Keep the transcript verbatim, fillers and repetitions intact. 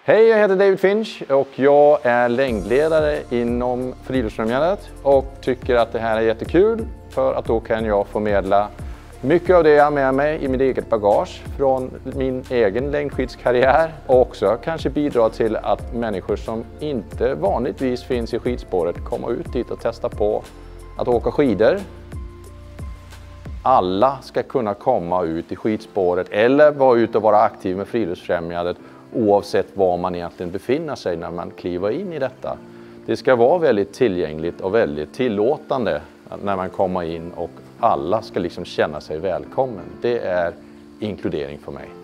Hej, jag heter David Finch och jag är längdledare inom Friluftsfrämjandet och tycker att det här är jättekul för att då kan jag förmedla mycket av det jag har med mig i mitt eget bagage från min egen längdskidskarriär och också kanske bidra till att människor som inte vanligtvis finns i skidspåret kommer ut dit och testar på att åka skidor. Alla ska kunna komma ut i skidspåret eller vara ute och vara aktiv med Friluftsfrämjandet oavsett var man egentligen befinner sig när man kliver in i detta. Det ska vara väldigt tillgängligt och väldigt tillåtande när man kommer in och alla ska liksom känna sig välkommen. Det är inkludering för mig.